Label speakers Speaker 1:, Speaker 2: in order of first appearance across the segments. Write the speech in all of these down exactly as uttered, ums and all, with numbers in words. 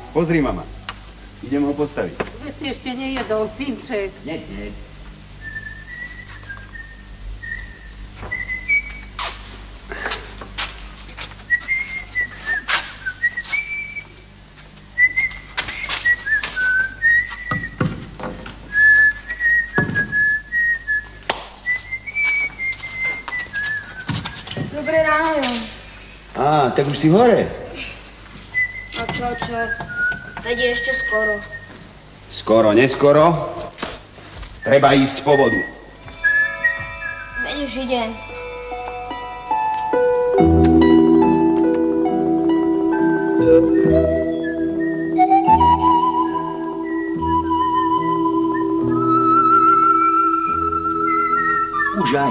Speaker 1: Pozri, mama. Idem ho postaviť.
Speaker 2: Veď si ešte nejedol, synček.
Speaker 1: Nie, nie.
Speaker 3: Dobré ráno, Jon.
Speaker 1: Á, tak už si hore.
Speaker 3: A čo, čo? Veď je ešte skoro.
Speaker 1: Skoro, neskoro. Treba ísť po vodu.
Speaker 3: Veď už idem.
Speaker 1: Už aj.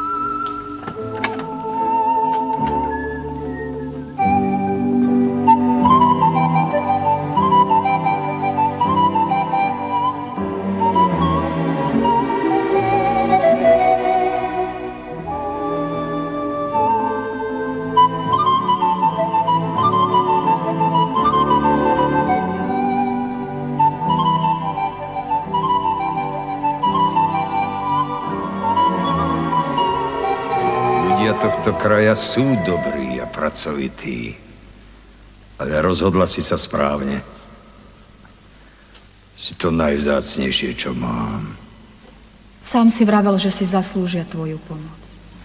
Speaker 4: Tohto kraja sú dobrí a pracovití, ale rozhodla si sa správne. Si to najvzácnejšie, čo mám.
Speaker 5: Sám si vravel, že si zaslúžia tvoju pomoc.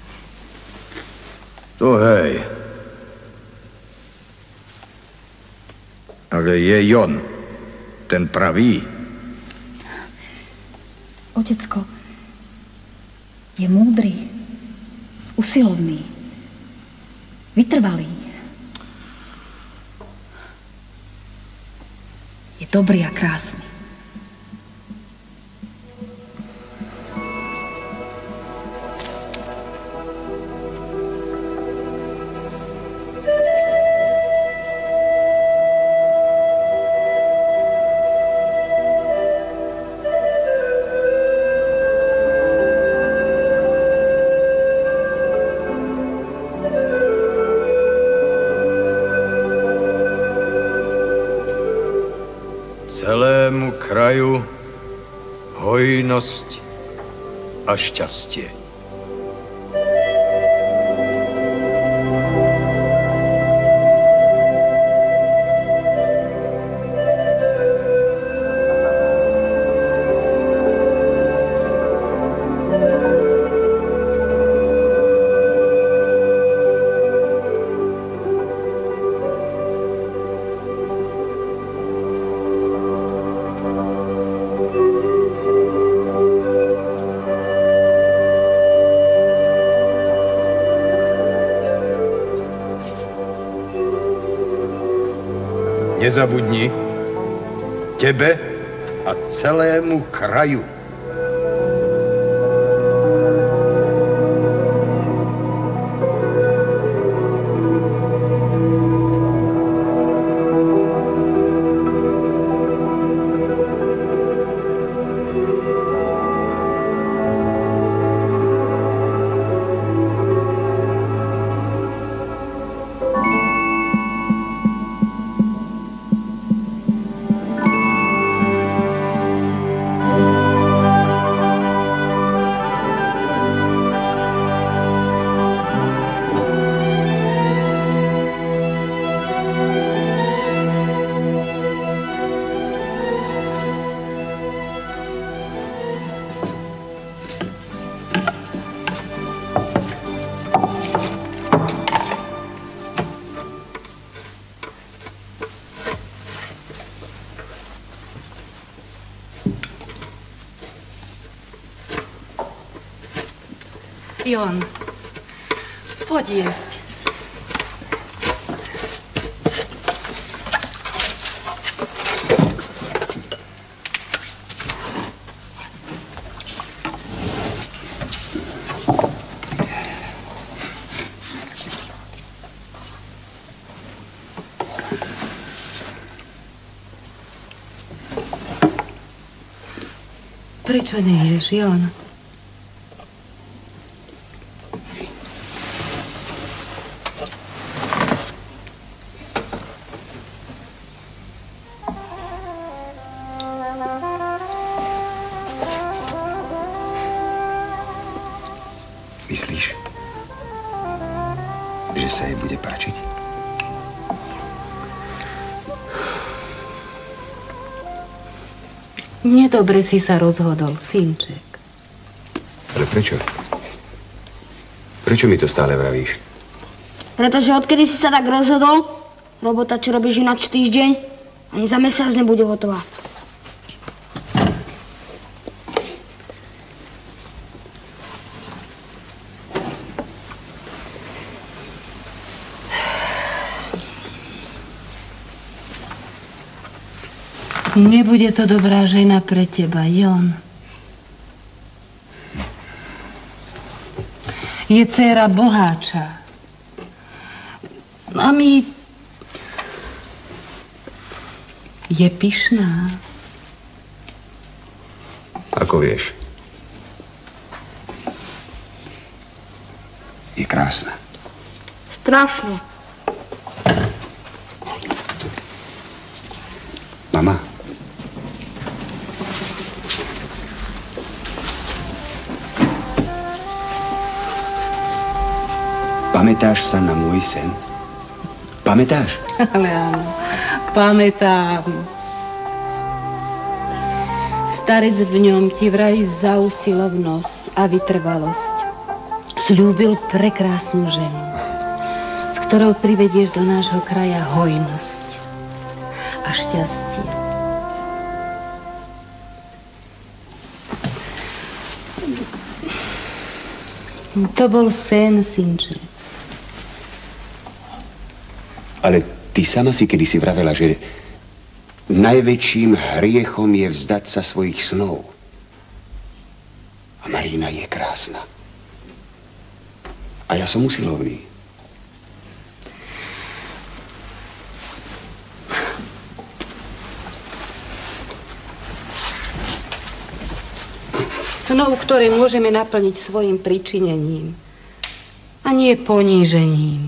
Speaker 4: To hej. Ale je Jon, ten pravý.
Speaker 5: Otecko, je múdry. Usilovný, vytrvalý. Je dobrý a krásny.
Speaker 4: Celému kraju hojnosť a šťastie. Nezabudni, tebe a celému kraju.
Speaker 2: Jon, poď jesť. Prečo neješ, Jon?
Speaker 1: Myslíš, že sa jej bude páčiť?
Speaker 2: Nedobre si sa rozhodol, synček.
Speaker 1: Ale prečo? Prečo mi to stále vravíš?
Speaker 3: Pretože odkedy si sa tak rozhodol, robota, čo robíš ináč týždeň, ani za mesiac nebude hotová.
Speaker 2: Nebude to dobrá žena pre teba, Jon. Je dcéra boháča. A my... Je pyšná.
Speaker 1: Ako vieš? Je krásna.
Speaker 3: Strašne.
Speaker 1: Mama? Pamätáš sa na môj sen? Pamätáš?
Speaker 2: Ale áno, pamätám. Starec v ňom ti vraj za usilovnosť a vytrvalosť sľúbil prekrásnu ženu, s ktorou privedieš do nášho kraja hojnosť a šťastie. To bol sen, synče.
Speaker 1: Ale ty sama si kedysi vravela, že najväčším hriechom je vzdať sa svojich snov. A Marína je krásna. A ja som usilovný.
Speaker 2: Snov, ktoré môžeme naplniť svojim pričinením a nie ponížením.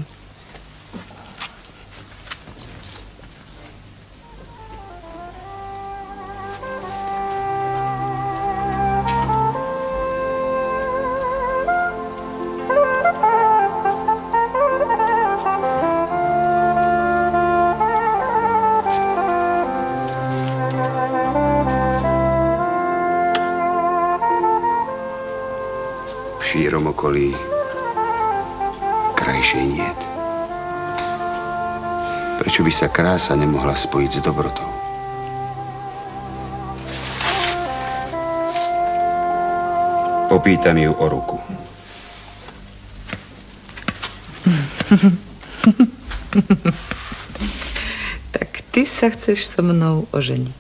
Speaker 1: V šírom okolí krajšej niet. Prečo by sa krása nemohla spojiť s dobrotou? Popýtam ju o ruku.
Speaker 6: Tak ty sa chceš so mnou oženiť.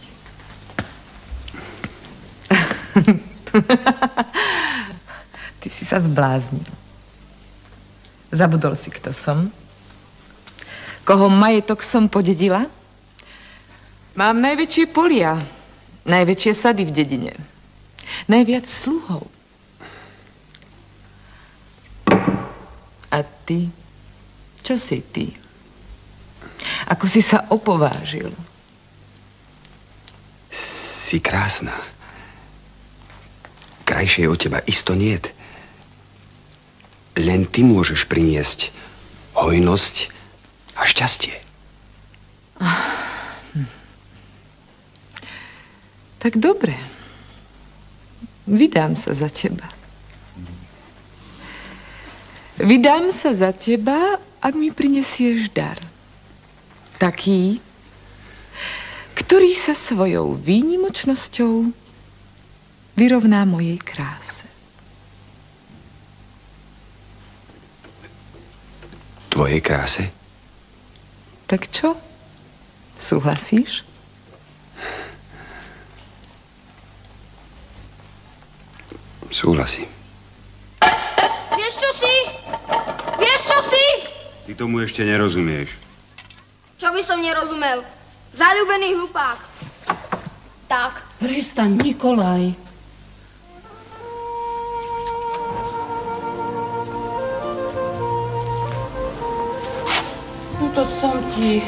Speaker 6: Ty si sa zbláznil. Zabudol si, kto som? Koho majetok som podedila? Mám najväčšie polia, najväčšie sady v dedine, najviac sluhov. A ty? Čo si ty? Ako si sa opovážil?
Speaker 1: Si krásna. Krajšej od teba isto niet. Len ty môžeš priniesť hojnosť a šťastie.
Speaker 6: Tak dobre. Vydám sa za teba. Vydám sa za teba, ak mi prinesieš dar. Taký, ktorý sa svojou výnimočnosťou vyrovná mojej kráse.
Speaker 1: Tvojej kráse?
Speaker 6: Tak čo? Súhlasíš?
Speaker 1: Súhlasím.
Speaker 3: Vieš čo si? Vieš čo si?
Speaker 1: Ty tomu ešte nerozumieš.
Speaker 3: Čo by som nerozumel? Zaľúbený hlupák. Tak.
Speaker 2: Prestaň, Nikolaj. No to som ti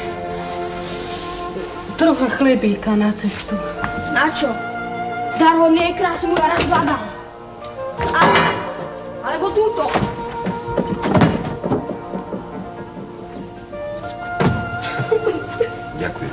Speaker 2: trocha chlebíka na cestu.
Speaker 3: Na čo? Dar hodnej krásy mu ja raz badám. Ale, ale alebo túto.
Speaker 1: Ďakujem.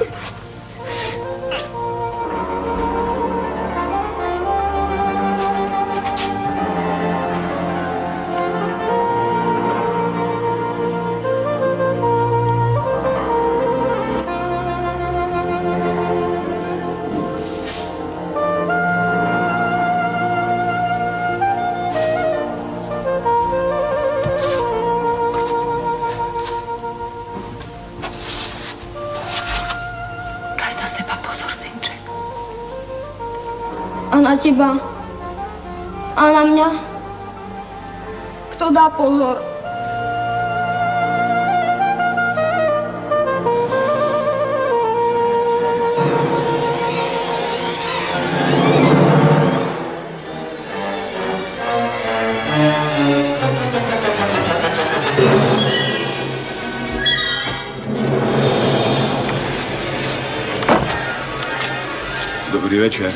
Speaker 3: A na teba? A na mňa? Kto dá pozor?
Speaker 1: Dobrý večer.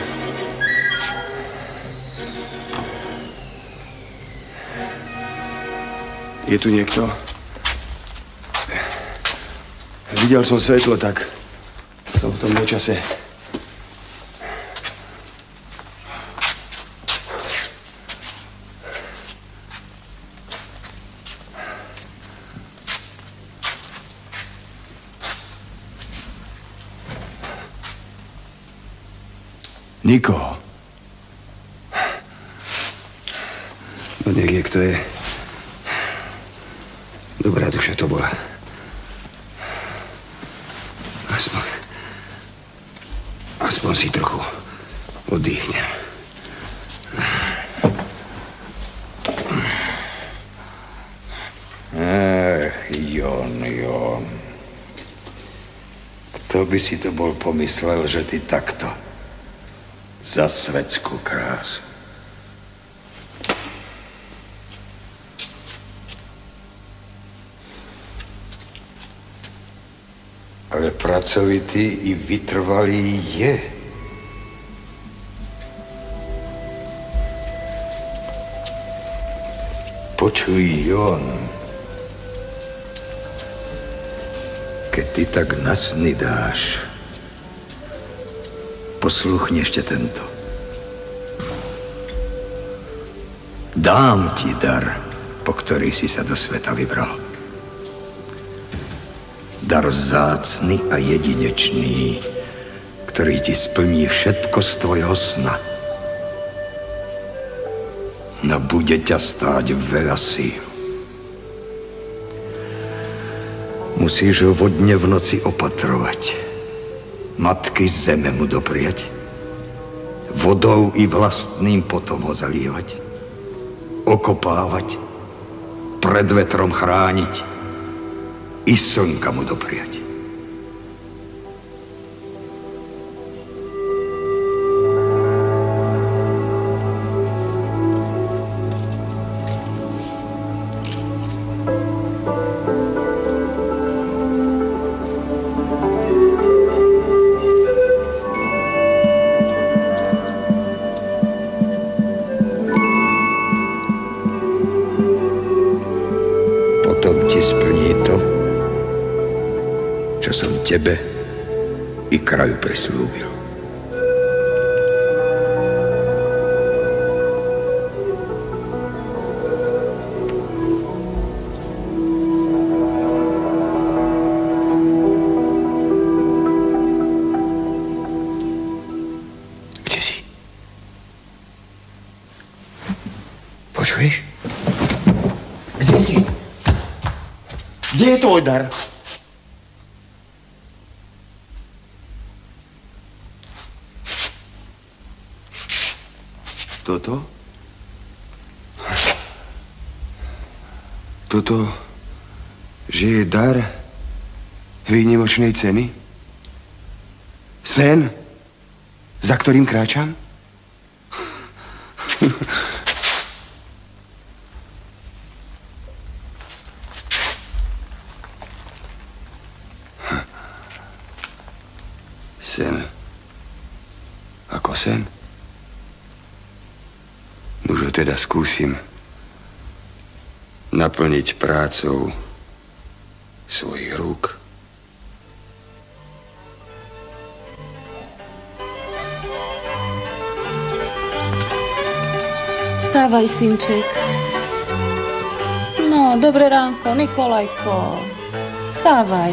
Speaker 1: Je tu niekto? Videl som svetlo, tak som v tom nečase. Nikoho. No nech je, kto je. Dobrá duša to bola. Aspoň... Aspoň si trochu oddychnem.
Speaker 4: Ech, Jon, Jon. Kto by si to bol pomyslel, že ty takto za svetskú krásu. Ale pracovitý i vytrvalý je. Počuj, Jon, keď ty tak na sny dáš, posluchni ešte tento. Dám ti dar, po ktorý si sa do sveta vybral. Dar vzácny a jedinečný, ktorý ti splní všetko z tvojho sna. No bude ťa stáť veľa síl. Musíš ho vodne v noci opatrovať, matky zeme mu dopriať, vodou i vlastným potom ho zalievať, okopávať, pred vetrom chrániť, i slnka mu dopriať. Potom ti splní to, čo som tebe i kraju prislúbil.
Speaker 1: Kde si? Počuješ? Kde si? Kde je tvoj dar? Toto? Toto, že je dar výnimočnej ceny? Sen, za ktorým kráčam? Sen, ako sen? Už ho teda skúsim naplniť prácou svojich rúk.
Speaker 2: Vstávaj, synček. No, dobré ránko, Nikolajko. Vstávaj.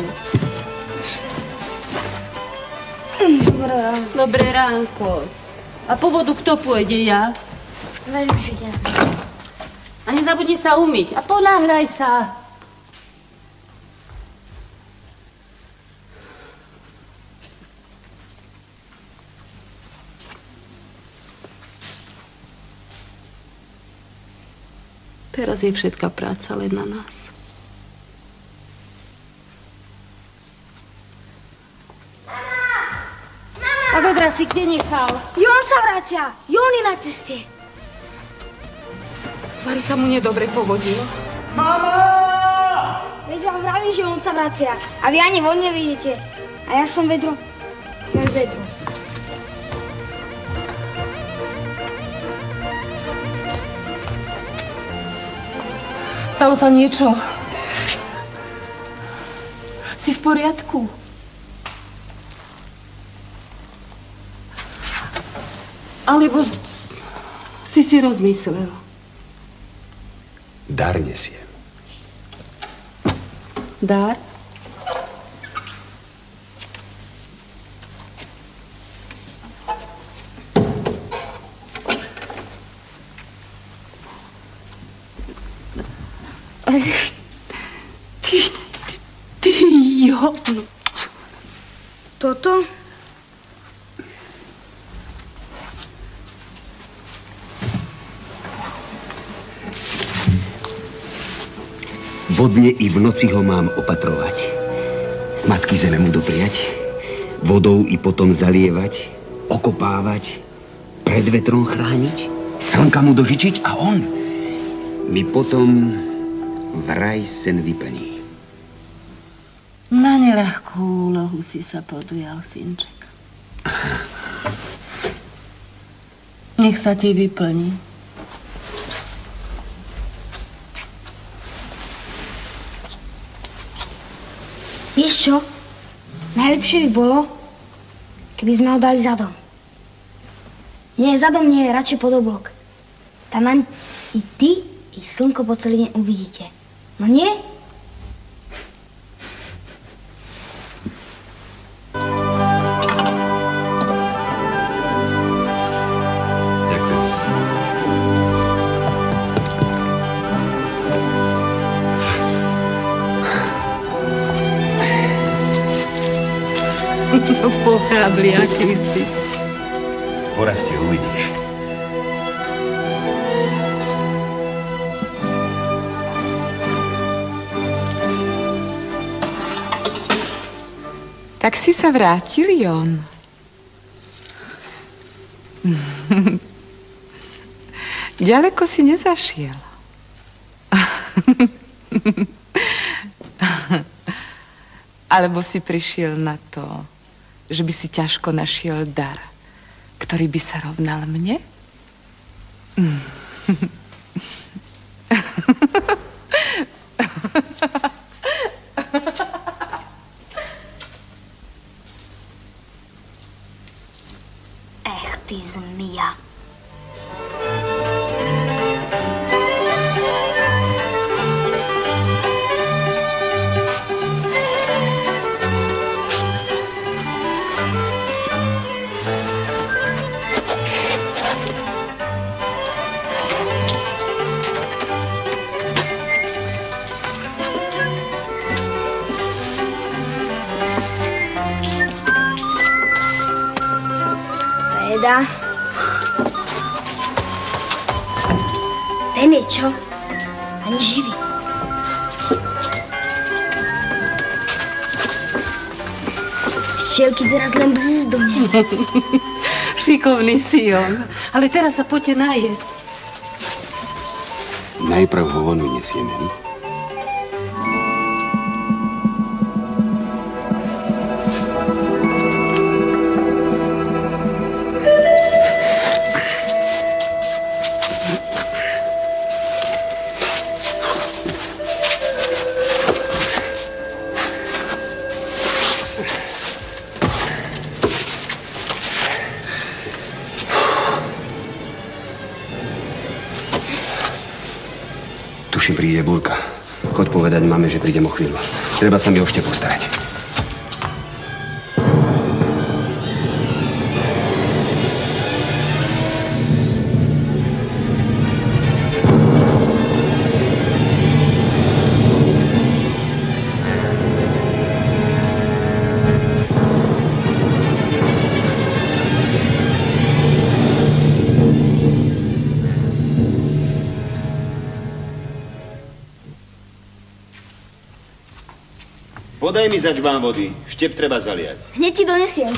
Speaker 3: Dobré ránko.
Speaker 2: Dobré ránko. A po vodu kto pôjde, ja?
Speaker 3: Veľmi žite.
Speaker 2: A nezabudni sa umyť. A ponáhľaj sa. Teraz je všetká práca len na nás. A vedra si kde nechal?
Speaker 3: Jon sa vracia. Jon je na ceste.
Speaker 2: Vary sa mu nedobre povodilo.
Speaker 3: Mama! Veď vám vravím, že on sa vracia. A vy ani von nevidíte. A ja som vedro. Ja vedro.
Speaker 2: Stalo sa niečo? Si v poriadku? Alebo si si rozmyslel?
Speaker 1: Dar nesiem.
Speaker 2: Dar? Ej, ty, ty, ty, Jon.
Speaker 3: Toto?
Speaker 1: Vodne i v noci ho mám opatrovať. Matky zeme mu dopriať, vodou i potom zalievať, okopávať, pred vetrom chrániť, slnka mu dožičiť a on mi potom vraj sen vyplní.
Speaker 2: Na neľahkú úlohu si sa podujal, synček. Nech sa ti vyplní.
Speaker 3: Vieš čo? Najlepšie by bolo, keby sme ho dali za dom. Nie, za dom nie, radšej pod oblok. Tam naň i ty, i slnko po celý deň uvidíte. No nie?
Speaker 2: Pochábli, aký si.
Speaker 1: Porastie, uvidíš.
Speaker 6: Tak si sa vrátil, Jon. Ďaleko si nezašiel. Alebo si prišiel na to, že by si ťažko našiel dar, ktorý by sa rovnal mne? Mm.
Speaker 3: Ech, ty zmija. Teda. Ten je čo? Ani živý. Včielky teraz len bzz do nej.
Speaker 2: Šikovný si, Jon. Ale teraz sa poďte najesť.
Speaker 1: Najprv ho von vyniesieme. Joši, príde búrka. Choď povedať mame, že prídem o chvíľu. Treba sa mi o Šte postarať.
Speaker 7: Podaj mi začbán vody. Štep treba zaliať.
Speaker 3: Hneď ti donesiem.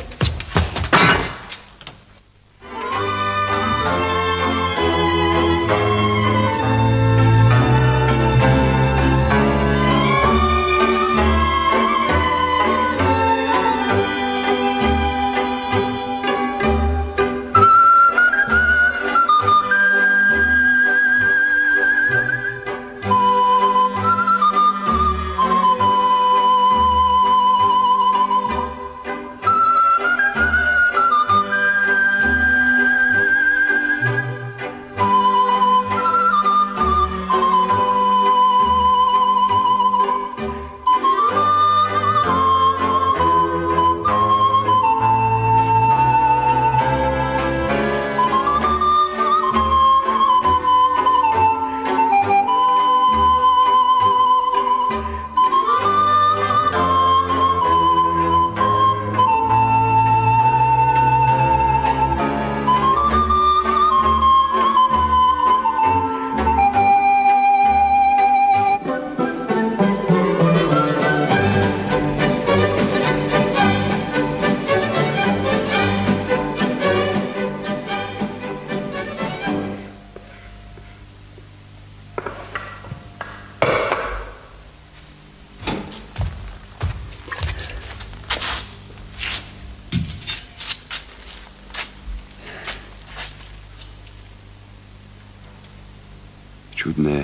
Speaker 1: Čudné.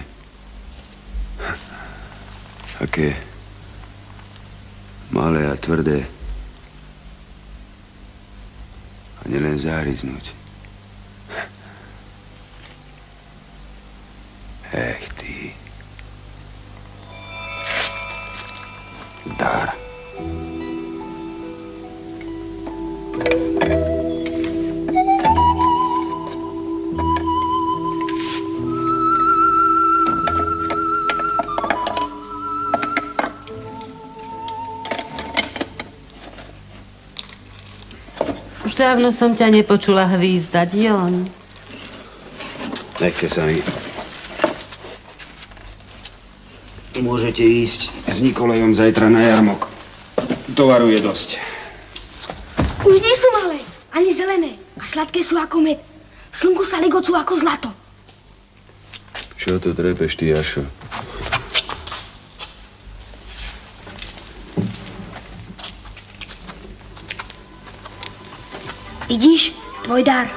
Speaker 1: Aké malé a tvrdé. A nielen záriznúť. Ech ty. Dar.
Speaker 2: Už dávno som ťa nepočula hvízdať, Jon.
Speaker 1: Nechce sa mi. Môžete ísť s Nikolajom zajtra na jarmok. Tovaru je dosť.
Speaker 3: Už nie sú malé, ani zelené. A sladké sú ako med. Slnku sa ligocú ako zlato.
Speaker 1: Čo to trepeš, ty, Jašo?
Speaker 3: Vidíš? Tvoj dar.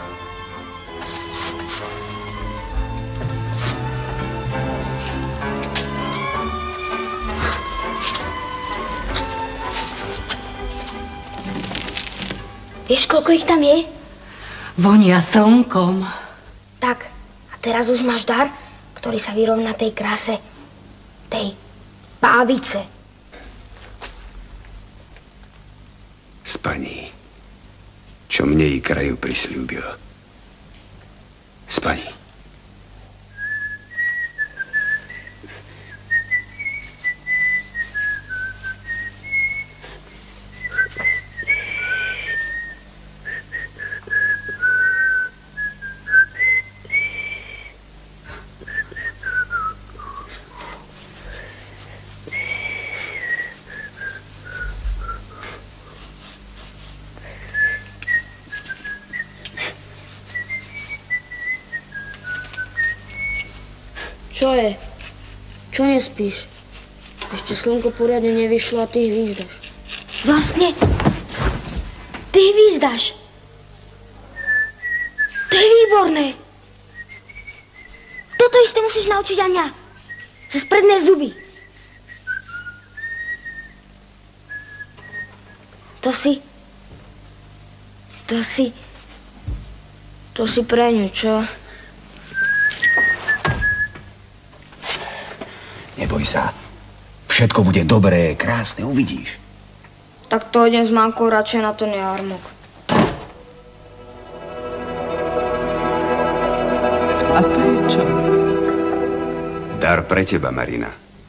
Speaker 3: Vieš, koľko ich tam je?
Speaker 2: Vonia slnkom.
Speaker 3: Tak, a teraz už máš dar, ktorý sa vyrovná tej kráse, tej pávice.
Speaker 1: Spaní. Čo mne i kraju prisľúbil. Spaní.
Speaker 3: Čo je? Čo nespíš? Ešte slnko poriadne nevyšlo a ty hvízdaš. Vlastne, ty hvízdaš. To je výborné. Toto isté musíš naučiť aj mňa. Cez predné zuby. To si... To si... To si pre ňu, čo?
Speaker 1: Neboj sa. Všetko bude dobré, krásne, uvidíš.
Speaker 3: Tak to idem s mamkou radšej na ten jarmok.
Speaker 6: A to je čo?
Speaker 1: Dar pre teba, Marina.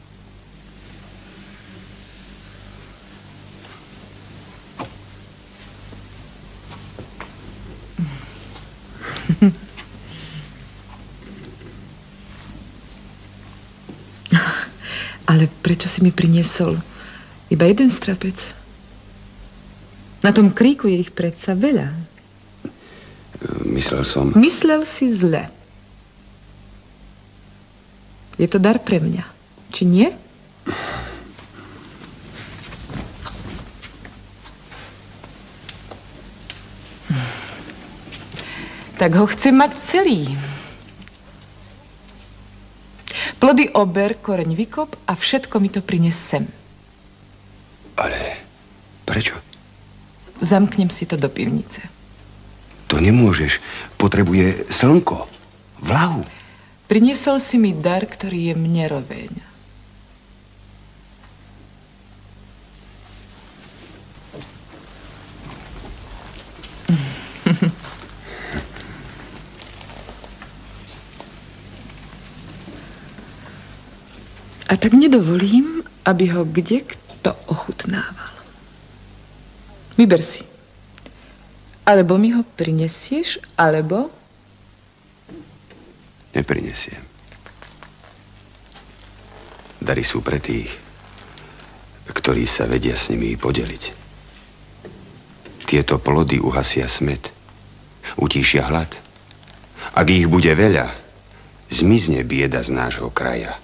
Speaker 6: Ale prečo si mi priniesol iba jeden strapec? Na tom kríku je ich predsa veľa.
Speaker 1: Myslel som...
Speaker 6: Myslel si zle. Je to dar pre mňa, či nie? Tak ho chcem mať celý. Plody ober, koreň vykop a všetko mi to prines sem.
Speaker 1: Ale prečo?
Speaker 6: Zamknem si to do pivnice.
Speaker 1: To nemôžeš. Potrebuje slnko, vlahu.
Speaker 6: Priniesol si mi dar, ktorý je mne roveň. A tak nedovolím, aby ho kde kto ochutnával. Vyber si. Alebo mi ho prinesieš, alebo...
Speaker 1: Neprinesiem. Dary sú pre tých, ktorí sa vedia s nimi podeliť. Tieto plody uhasia smäd, utíšia hlad. Ak ich bude veľa, zmizne bieda z nášho kraja.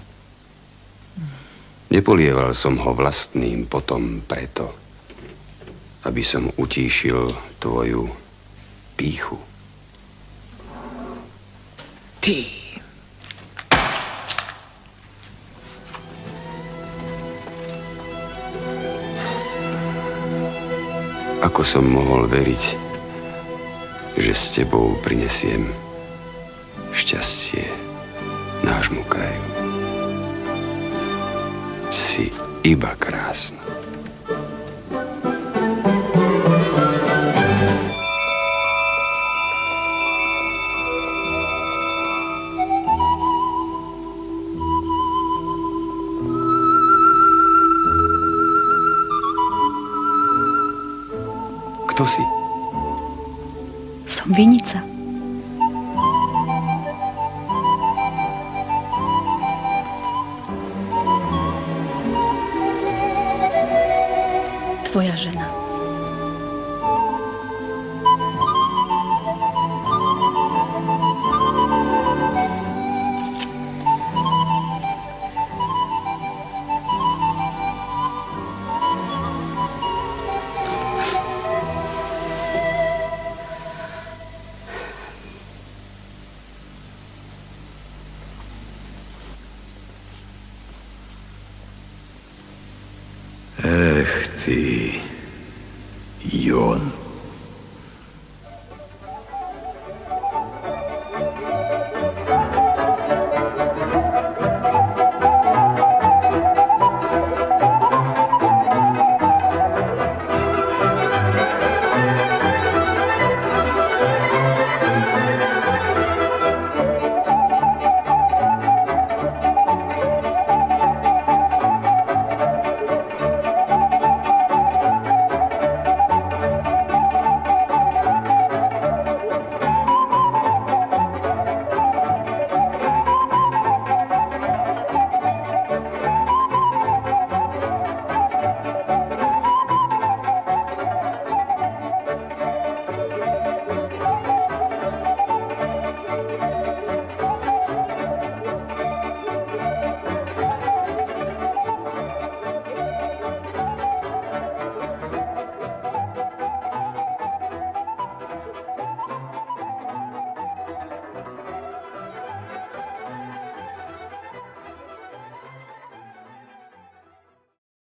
Speaker 1: Nepolieval som ho vlastným potom preto, aby som utíšil tvoju pýchu.
Speaker 6: Ty.
Speaker 1: Ako som mohol veriť, že s tebou prinesiem šťastie nášmu kraju. Si iba krásna. Kto si?
Speaker 5: Som vinica. Tvoja žena.
Speaker 4: Ech ty, Jon.